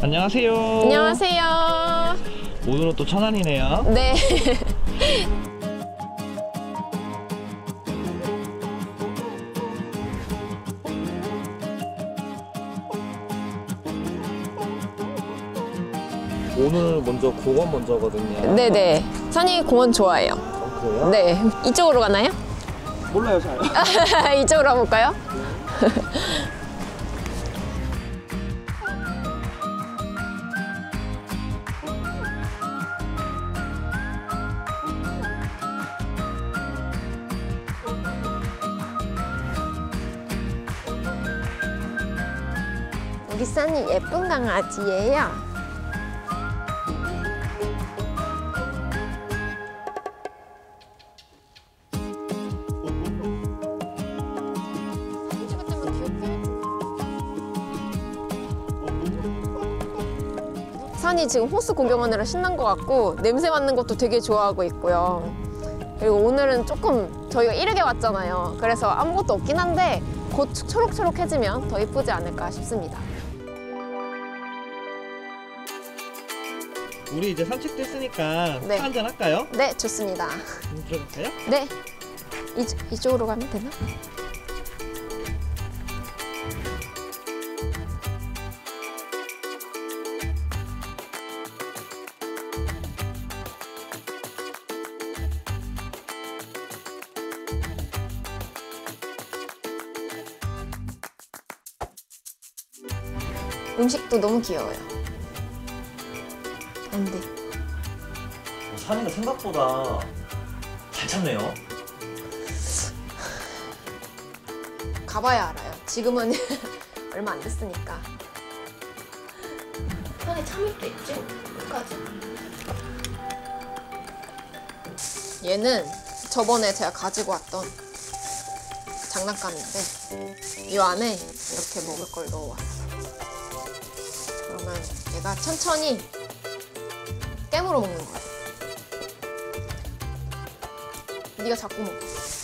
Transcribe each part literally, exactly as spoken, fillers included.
안녕하세요. 안녕하세요. 오늘은 또 천안이네요. 네. 오늘 먼저 공원 먼저거든요. 네네. 선이 공원 좋아해요. 어, 그래요? 네. 이쪽으로 가나요? 몰라요, 잘. 이쪽으로 가볼까요? 우리 선이 예쁜 강아지예요. 선이 지금 호수 구경하느라 신난 것 같고 냄새 맡는 것도 되게 좋아하고 있고요. 그리고 오늘은 조금 저희가 이르게 왔잖아요. 그래서 아무것도 없긴 한데 곧 초록초록해지면 더 예쁘지 않을까 싶습니다. 우리 이제 산책도 했으니까 네. 차 한잔 할까요? 네, 좋습니다. 좀 들어갈까요? 네, 이, 이쪽으로 가면 되나? 음식도 너무 귀여워요. 안 돼. 산이가 생각보다 잘 찾네요. 가봐야 알아요. 지금은 얼마 안 됐으니까. 산에 참을 때 있지? 끝까지. 얘는 저번에 제가 가지고 왔던 장난감인데 이 안에 이렇게 먹을 걸 넣어왔어요. 그러면 얘가 천천히 깨물어 먹는 거야. 네가 자꾸 먹어.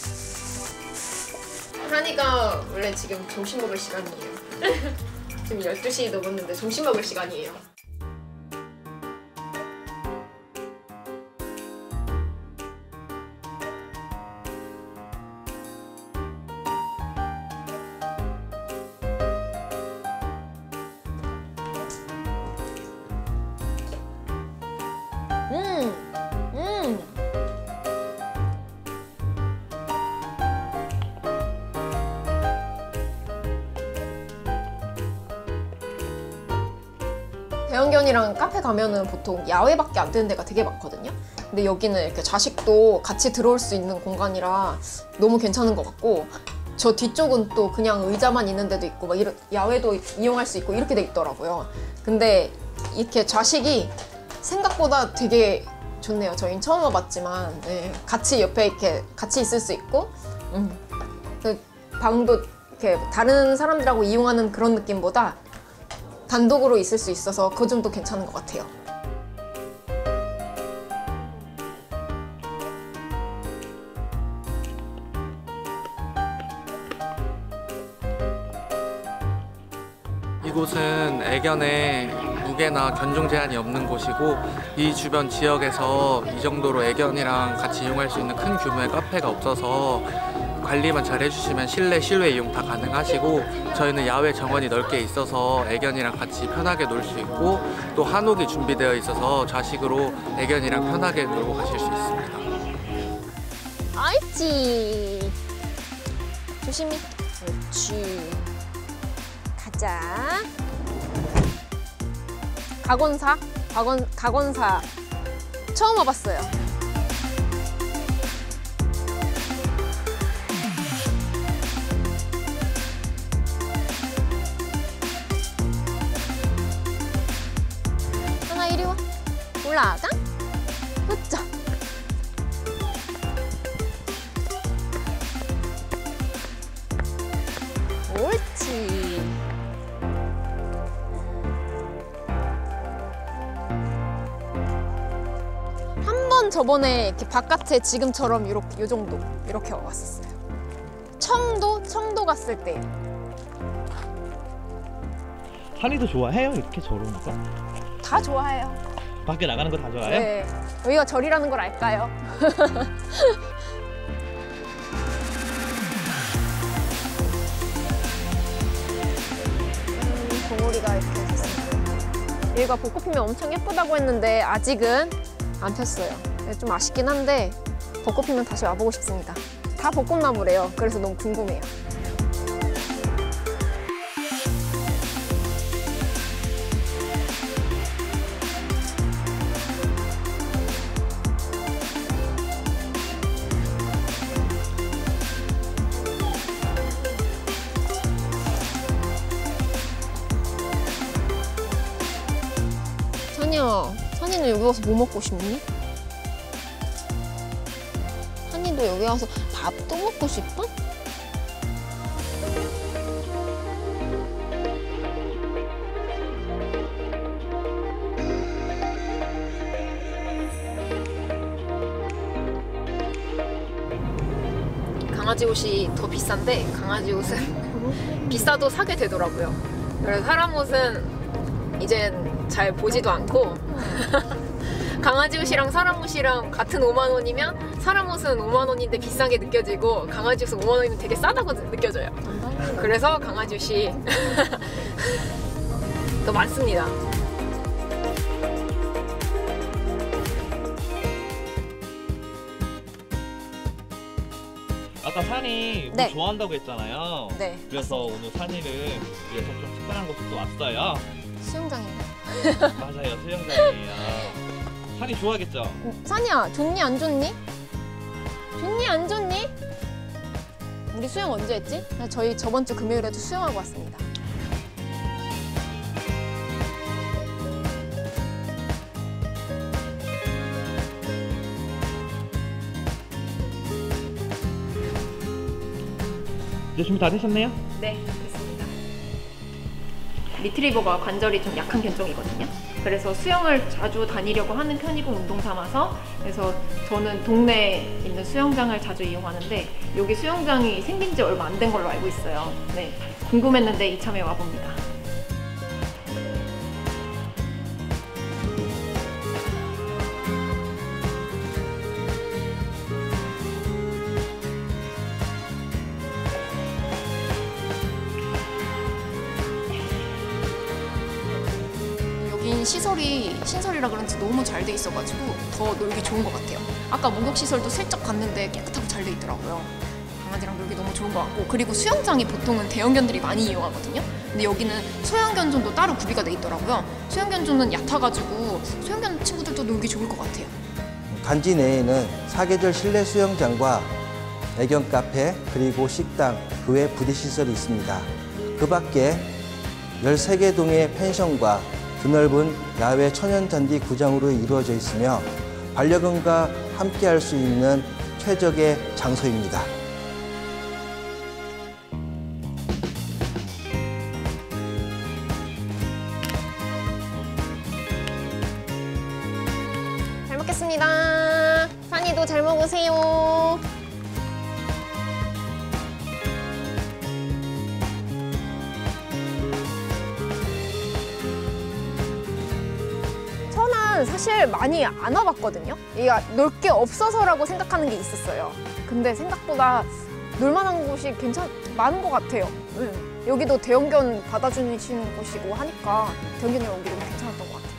한이가 원래 지금 점심 먹을 시간이에요. 지금 열두 시 넘었는데 점심 먹을 시간이에요. 음, 음. 대형견이랑 카페 가면은 보통 야외밖에 안 되는 데가 되게 많거든요. 근데 여기는 이렇게 자식도 같이 들어올 수 있는 공간이라 너무 괜찮은 것 같고, 저 뒤쪽은 또 그냥 의자만 있는 데도 있고 막 이런 야외도 이용할 수 있고 이렇게 돼 있더라고요. 근데 이렇게 좌식이 생각보다 되게 좋네요. 저희는 처음 와봤지만 네, 같이 옆에 이렇게 같이 있을 수 있고, 음. 그 방도 이렇게 다른 사람들하고 이용하는 그런 느낌보다 단독으로 있을 수 있어서 그 점도 괜찮은 것 같아요. 이곳은 애견에 무게나 견종 제한이 없는 곳이고, 이 주변 지역에서 이 정도로 애견이랑 같이 이용할 수 있는 큰 규모의 카페가 없어서 관리만 잘 해주시면 실내, 실외 이용 다 가능하시고, 저희는 야외 정원이 넓게 있어서 애견이랑 같이 편하게 놀 수 있고, 또 한옥이 준비되어 있어서 좌식으로 애견이랑 편하게 놀고 가실 수 있습니다. 옳지. 조심히. 옳지. 가자. 가건사? 가건, 가건사. 처음 와봤어요. 하나 이리 와. 올라가. 웃자. 옳지. 한 번 저번에 이렇게 바깥에 지금처럼 이렇게 요 정도 이렇게 왔었어요. 청도 청도 갔을 때. 산이도 좋아해요? 이렇게 저러는 거? 다 좋아해요. 밖에 나가는 거 다 좋아해요? 네. 여기가 절이라는 걸 알까요? 음, 봉우리가 이렇게 있습니다. 여기가 벚꽃 피면 엄청 예쁘다고 했는데 아직은 안 폈어요. 네, 좀 아쉽긴 한데 벚꽃 피면 다시 와보고 싶습니다. 다 벚꽃나무래요. 그래서 너무 궁금해요. 산이야, 산이는 여기 와서 뭐 먹고 싶니? 산이도 여기 와서 밥도 먹고 싶어? 강아지 옷이 더 비싼데 강아지 옷은 비싸도 사게 되더라고요. 그래서 사람 옷은 이젠 잘 보지도 않고 강아지 옷이랑 사람 옷이랑 같은 오만 원이면 사람 옷은 오만 원인데 비싸게 느껴지고 강아지 옷은 오만 원이면 되게 싸다고 느껴져요. 그래서 강아지 옷이 더 많습니다. 아까 산이 물 네. 좋아한다고 했잖아요. 네. 그래서 오늘 산이를 위해서 좀 특별한 곳을 또 왔어요. 수영장인가요? 맞아요, 수영장이에요. 산이 좋아하겠죠? 산이야, 좋니 안 좋니? 좋니 안 좋니? 우리 수영 언제 했지? 저희 저번 주 금요일에도 수영하고 왔습니다. 이제 준비 다 되셨네요? 네, 됐습니다. 리트리버가 관절이 좀 약한 견종이거든요. 그래서 수영을 자주 다니려고 하는 편이고 운동 삼아서 그래서 저는 동네에 있는 수영장을 자주 이용하는데 여기 수영장이 생긴 지 얼마 안 된 걸로 알고 있어요. 네, 궁금했는데 이참에 와봅니다. 여긴 시설이 신설이라 그런지 너무 잘 돼 있어가지고 더 놀기 좋은 것 같아요. 아까 목욕 시설도 슬쩍 갔는데 깨끗하고 잘 돼 있더라고요. 강아지랑 놀기 너무 좋은 것 같고 그리고 수영장이 보통은 대형견들이 많이 이용하거든요. 근데 여기는 소형견존도 따로 구비가 돼 있더라고요. 소형견존은 얕아가지고 소형견 친구들도 놀기 좋을 것 같아요. 단지 내에는 사계절 실내 수영장과 애견 카페 그리고 식당 그 외 부대시설이 있습니다. 그 밖에 열세 개 동의 펜션과 드넓은 야외 천연잔디 구장으로 이루어져 있으며 반려견과 함께할 수 있는 최적의 장소입니다. 잘 먹겠습니다. 산이도 잘 먹으세요. 천안 사실 많이 안 와봤거든요. 얘가 놀 게 없어서라고 생각하는 게 있었어요. 근데 생각보다 놀만한 곳이 괜찮 많은 것 같아요. 네. 여기도 대형견 받아주시는 곳이고 하니까 대형견이랑 오기 너무 괜찮았던 것 같아요.